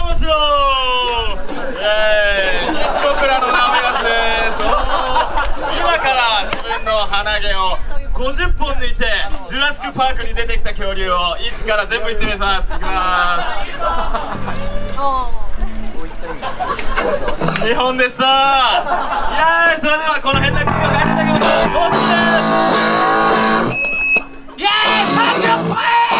面白い。西小倉のナメラスです。今から自分の鼻毛を50本抜いてジュラシックパークに出てきた恐竜を1から全部言ってみます。いきます。2本でした。それではこの変な空気を変えていただきましょう。ゴッツです。イエーイ、パークの声。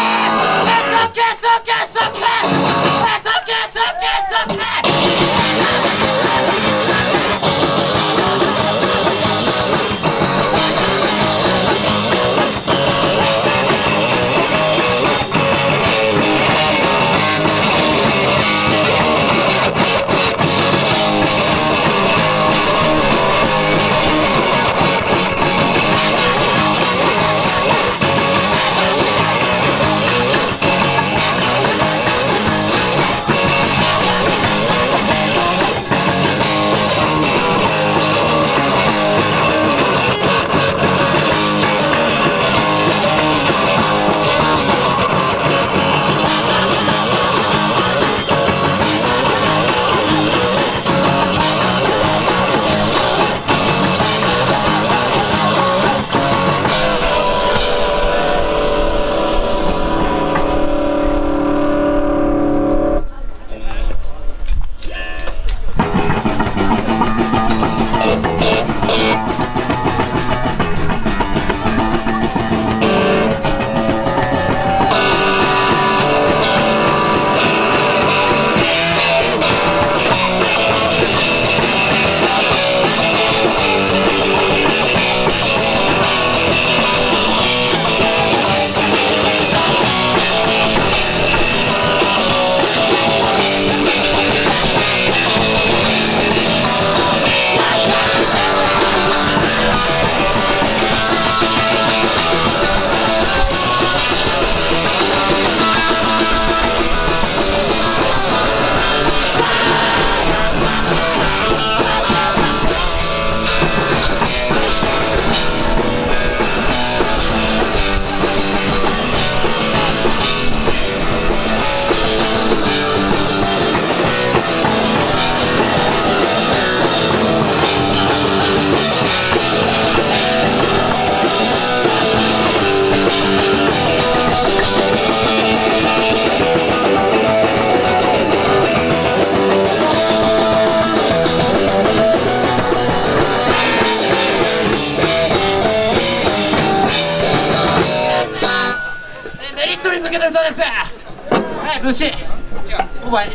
ルシー、違う、小林。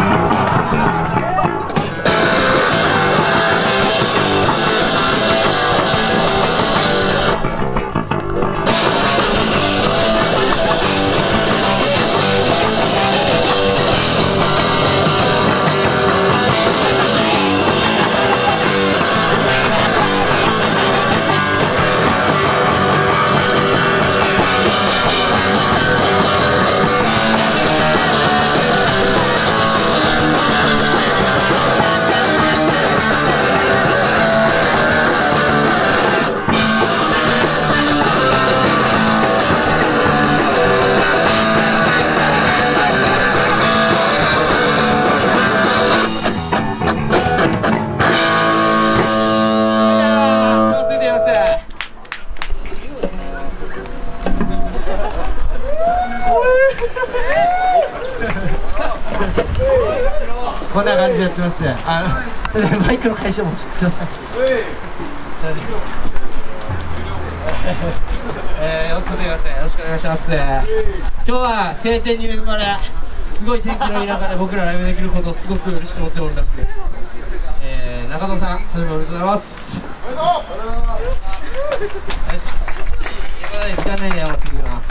こんな感じでやってますね。マイクの回収もちょっとください。おつといますね。よろしくお願いします。今日は晴天に恵まれ、すごい天気のいい中で僕らライブできることをすごく嬉しく思っております。中澤さん、始めおめでとうございます。おめでとう。時間内に山次行きます。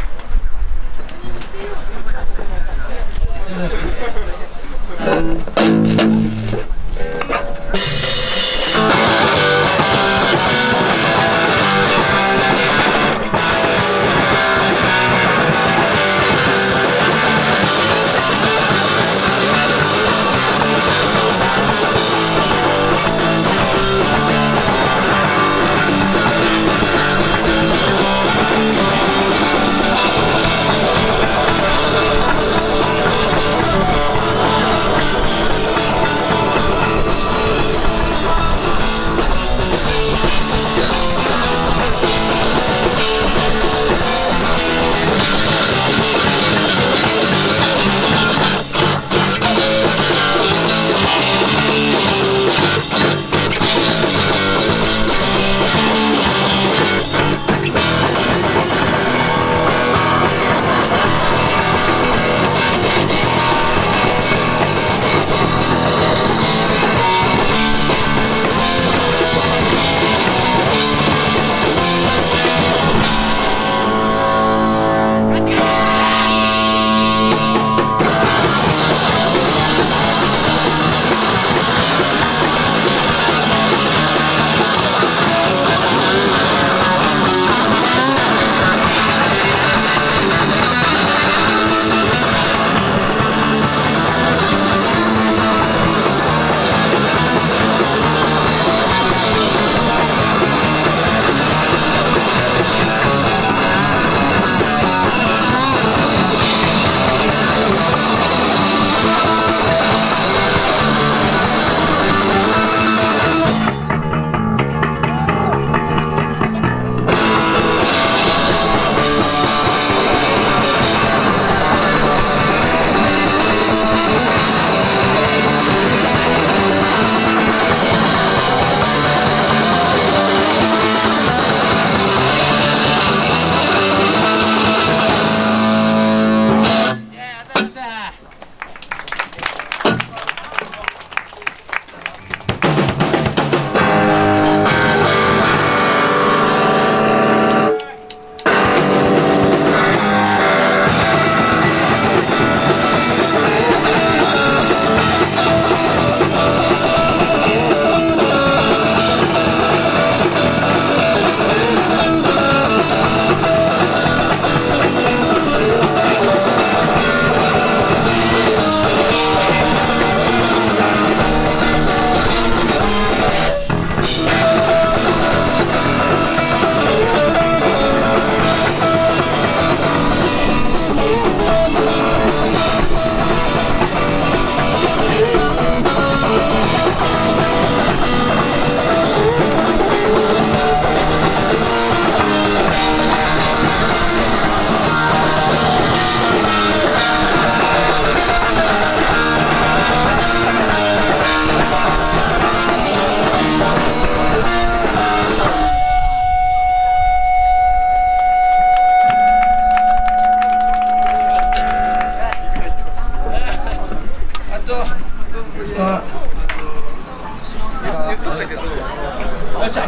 よっしゃ。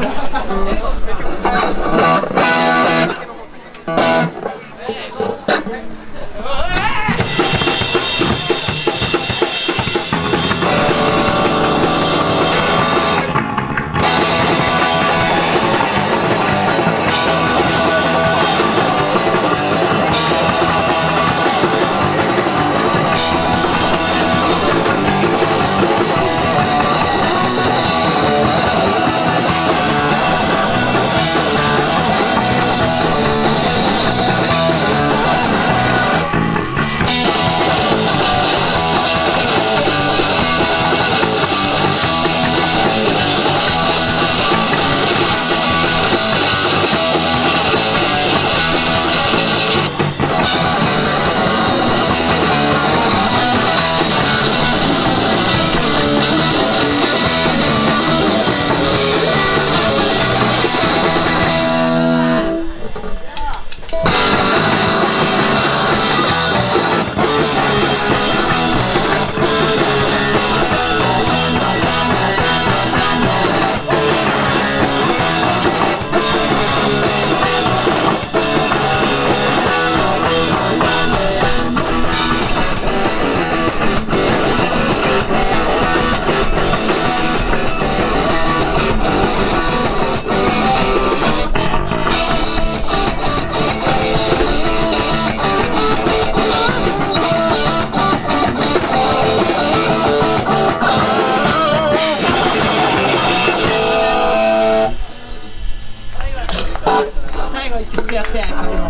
最後1曲やって帰ります。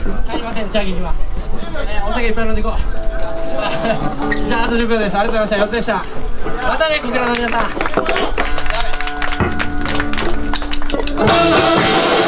帰りません、打ち上げ行きます。お酒いっぱい飲んでいこう。あと10秒です。ありがとうございました。4つでした。またね、こちらの皆さん。